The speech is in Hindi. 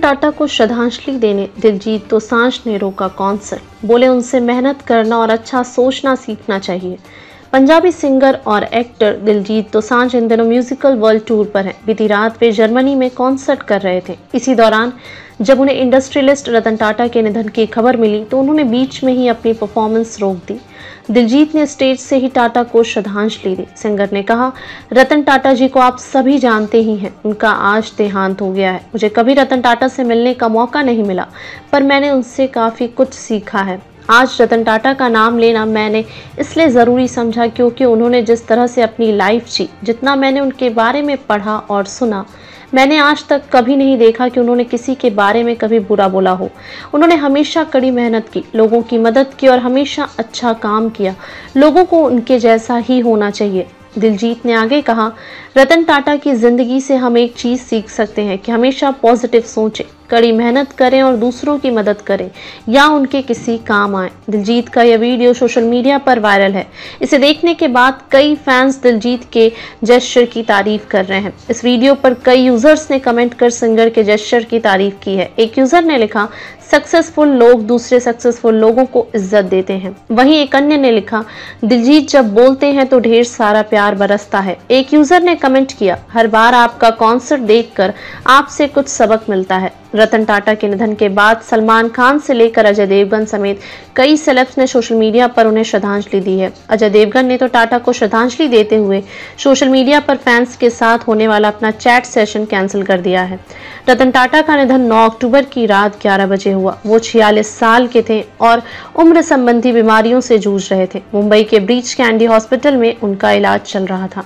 टाटा को श्रद्धांजलि देने दिलजीत दोसांझ ने रोका कॉन्सर्ट। बोले उनसे मेहनत करना और अच्छा सोचना सीखना चाहिए। पंजाबी सिंगर और एक्टर दिलजीत दोसांझ इन दिनों म्यूजिकल वर्ल्ड टूर पर हैं। बीती रात वे जर्मनी में कॉन्सर्ट कर रहे थे। इसी दौरान जब उन्हें इंडस्ट्रियलिस्ट रतन टाटा के निधन की खबर मिली तो उन्होंने बीच में ही अपनी परफॉर्मेंस रोक दी। दिलजीत ने स्टेज से ही टाटा को श्रद्धांजलि दी। सिंगर ने कहा, रतन टाटा जी को आप सभी जानते ही हैं, उनका आज देहांत हो गया है। मुझे कभी रतन टाटा से मिलने का मौका नहीं मिला, पर मैंने उनसे काफ़ी कुछ सीखा है। आज रतन टाटा का नाम लेना मैंने इसलिए ज़रूरी समझा क्योंकि उन्होंने जिस तरह से अपनी लाइफ जी, जितना मैंने उनके बारे में पढ़ा और सुना, मैंने आज तक कभी नहीं देखा कि उन्होंने किसी के बारे में कभी बुरा बोला हो। उन्होंने हमेशा कड़ी मेहनत की, लोगों की मदद की और हमेशा अच्छा काम किया। लोगों को उनके जैसा ही होना चाहिए। दिलजीत ने आगे कहा, रतन टाटा की ज़िंदगी से हम एक चीज़ सीख सकते हैं कि हमेशा पॉजिटिव सोचें, कड़ी मेहनत करें और दूसरों की मदद करें या उनके किसी काम आए। दिलजीत का यह वीडियो सोशल मीडिया पर वायरल है। इसे देखने के बाद कई फैंस दिलजीत के जेस्चर की तारीफ कर रहे हैं। इस वीडियो पर कई यूजर्स ने कमेंट कर सिंगर के जेस्चर की तारीफ की है। एक यूजर ने लिखा, सक्सेसफुल लोग दूसरे सक्सेसफुल लोगों को इज्जत देते हैं। वहीं एक अन्य ने लिखा, दिलजीत जब बोलते हैं तो ढेर सारा प्यार बरसता है। एक यूजर ने कमेंट किया, हर बार आपका कॉन्सर्ट देखकर आपसे कुछ सबक मिलता है। रतन टाटा के निधन के बाद सलमान खान से लेकर अजय देवगन समेत कई सेलेब्स ने सोशल मीडिया पर उन्हें श्रद्धांजलि दी है। अजय देवगन ने तो टाटा को श्रद्धांजलि देते हुए सोशल मीडिया पर फैंस के साथ होने वाला अपना चैट सेशन कैंसिल कर दिया है। रतन टाटा का निधन 9 अक्टूबर की रात 11 बजे हुआ। वो 46 साल के थे और उम्र संबंधी बीमारियों से जूझ रहे थे। मुंबई के ब्रीच कैंडी हॉस्पिटल में उनका इलाज चल रहा था।